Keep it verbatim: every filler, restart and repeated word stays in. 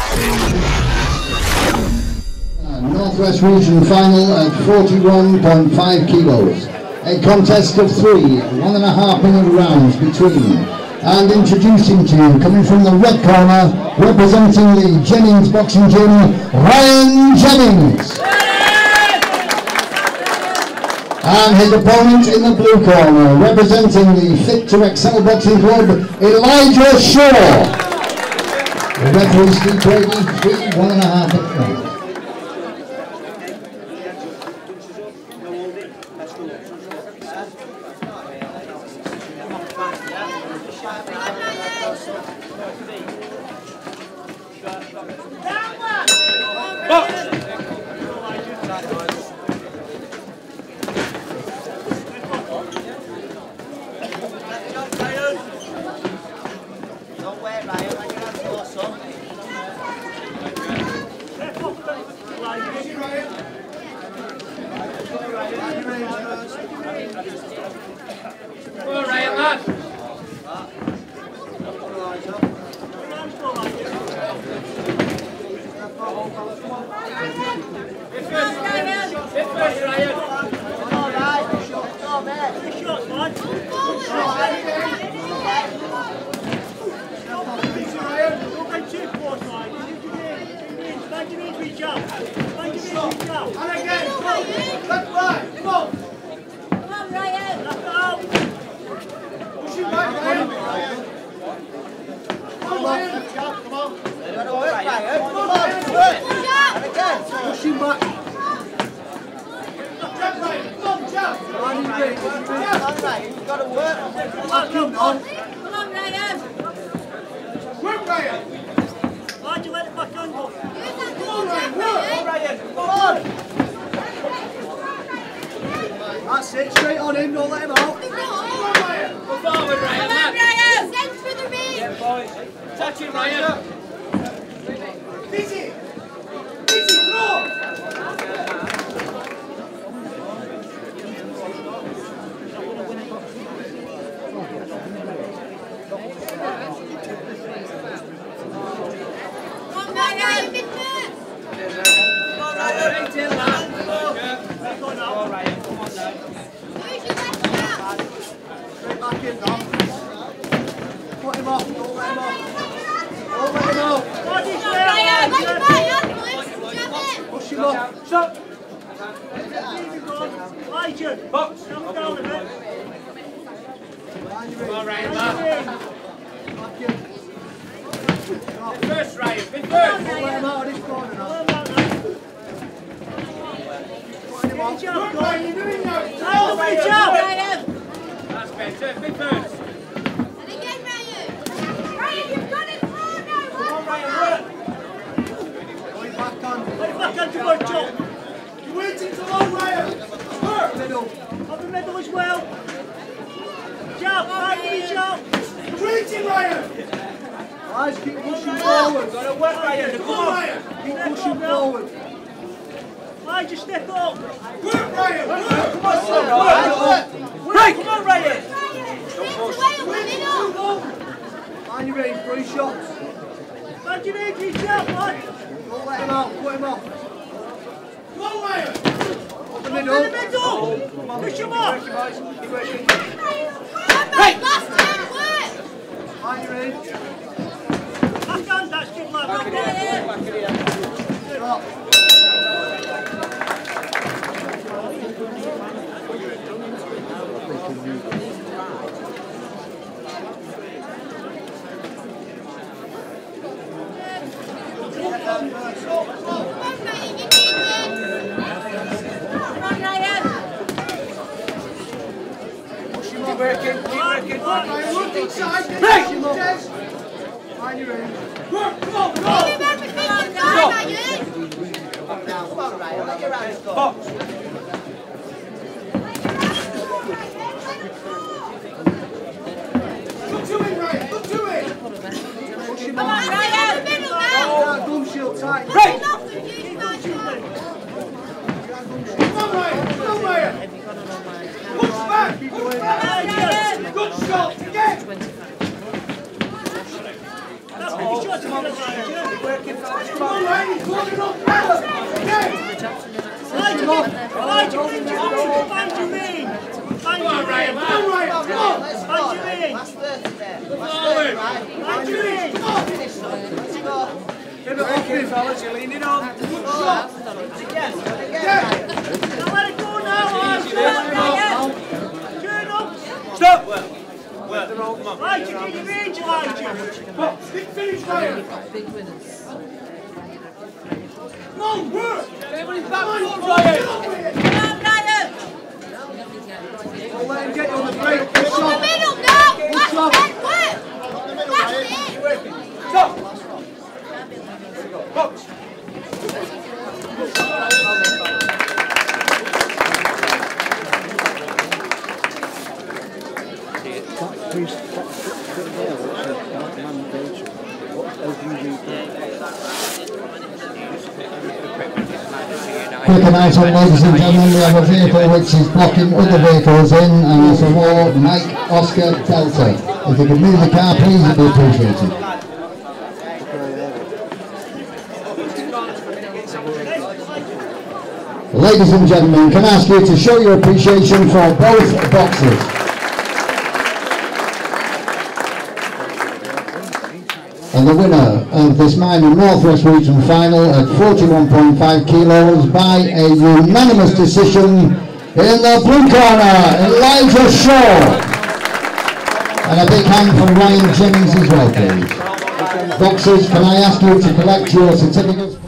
Northwest Region final at forty-one point five kilos. A contest of three, one and a half minute rounds between. And introducing to you, coming from the red corner, representing the Jennings Boxing Gym, Ryan Jennings. And his opponent in the blue corner, representing the Fit to Excel Boxing Club, Elijah Shaw. The referee Steve Brady, three, one and a half at front. That's it, straight on him, don't let him out. Go forward, Ryan. Come on, Ryan. Send for the ring. Yeah, boys. Touch him, Ryan. Busy. Busy, throw. Come on, Ryan. Big first. Come on, Ryan. Right in, lad. Go now. Ryan. Straight back in now. Put him off, don't let him off. Don't let him off. Push him off. Stop. Elijah, box. Come down a bit. Come on, Ryan, back. Back in. First, Ryan, be first. Don't let him out of this corner now. Good job, Ryan. You're doing that. Oh, good job, Ryan. That's better. Be first. And again, Ryan. Ryan, you've got it through now. Come on, Ryan, work. Going back on. Going back on to work, Joe. You're waiting too long, Ryan. Work. Middle. Up the middle as well. Job, right, good job. You're waiting, Ryan. Guys, keep pushing forward. Got to work, Ryan. Come on, Ryan. Keep pushing forward. Ryan, just step up. Work, Ryan. Work. Come on, son. Work. Right. Come on, Ryan. Mind your range, three shots. Mind your range, three shots, man. Don't let him out, put him off. Come on, Ryan. Up the middle. Up the middle. Push him off. Keep working. Right. Last time, work. Mind your range. Back hand, that's good, lad. Back in here. Back in here. Stop. Working, keep working. Look inside. Right. Find your range. Work, come on, go. Come on, Ryan. Let your hands go. Box. Look to it, Ryan. Look to it. Push him on. Come on, Ryan. Middle now. Oh, that gum shield tight. Right. Come on, Ryan. Come on, Ryan. Push back. Keep going. Good shot. Again. That's good shot. Fellas, you're leaning on. Let it go now, turn up. Stop! Well, well, come on. Right, you get your range, Elijah. Finish, Ryan. Big winners. Come on, work! Everybody's back on, Ryan! Come on, Ryan. Don't let him get you on the break. In the middle now. That's it, work. That's it. Stop! Box! Quick announcement, ladies and gentlemen, we have a vehicle which is blocking other vehicles in, and it's a war Mike Oscar Delta. If you could move the car, please, it'd be appreciated. Ladies and gentlemen, can I ask you to show your appreciation for both boxers. And the winner of this minor Northwest Region final at forty-one point five kilos by a unanimous decision in the blue corner, Elijah Shaw. And a big hand for Ryan Jennings as well, please. Boxers, can I ask you to collect your certificates?